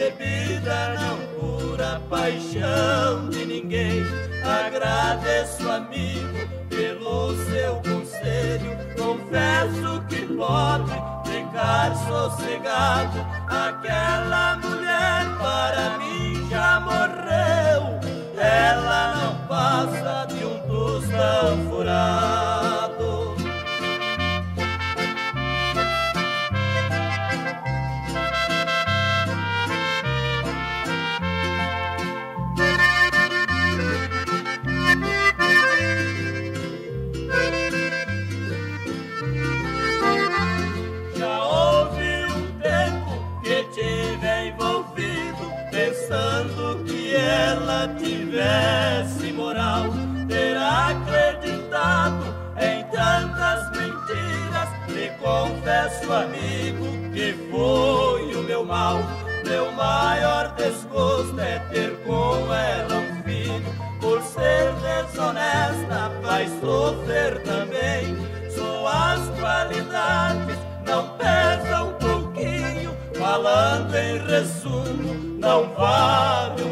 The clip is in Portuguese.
bebida não cura a paixão de ninguém. Agradeço, amigo, pelo seu conselho. Confesso que pode ficar sossegado. Aquela mulher para mim já morreu. Ela não passa de um tostão furado. Pensando que ela tivesse moral, ter acreditado em tantas mentiras. Te confesso, amigo, que foi o meu mal. Meu maior desgosto é ter com ela um filho. Por ser desonesta faz sofrer também. Suas qualidades não pesam um pouquinho. Falando em resumo, não vale